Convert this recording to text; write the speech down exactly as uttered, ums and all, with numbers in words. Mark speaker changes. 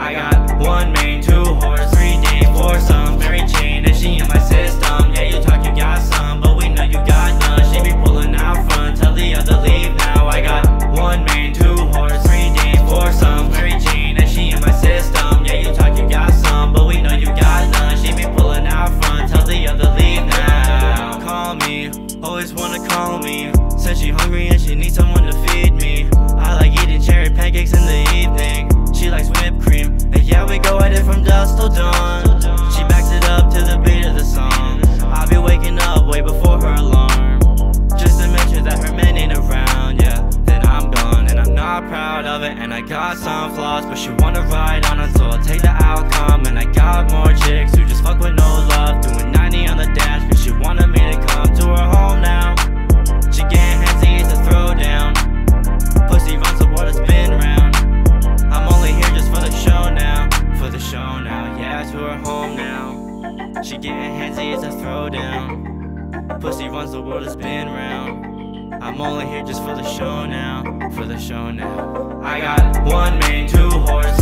Speaker 1: I got one main, two horse, three D, four some, very chain, and she in my system. Yeah, you talk, you got some, but we know you got none. She be pulling out front, tell the other leave now. I got one main, two horse, three D, four some, very chain, and she in my system. Yeah, you talk, you got some, but we know you got none. She be pulling out front, tell the other leave now. Call me, always wanna call me. Said she hungry and she needs someone to feed me. I like eating cherry pancakes in the evening. She likes whipped cream, and yeah, we go at it from dusk till dawn. She backs it up to the beat of the song. I'll be waking up way before her alarm, just to make sure that her man ain't around, yeah. Then I'm gone, and I'm not proud of it. And I got some flaws, but she wanna ride on it, so I'll take the outcome. And I got more chicks who just fuck with no love, doing ninety on the dash, cause she wanted me to come to her home now. She getting handsy, it's a throwdown. Pussy runs the world, it's been round. I'm only here just for the show now, for the show now, yeah, to her home now. She getting handsy, it's a throwdown. Pussy runs the world, it's been round. I'm only here just for the show now, for the show now. I got one main, two horse,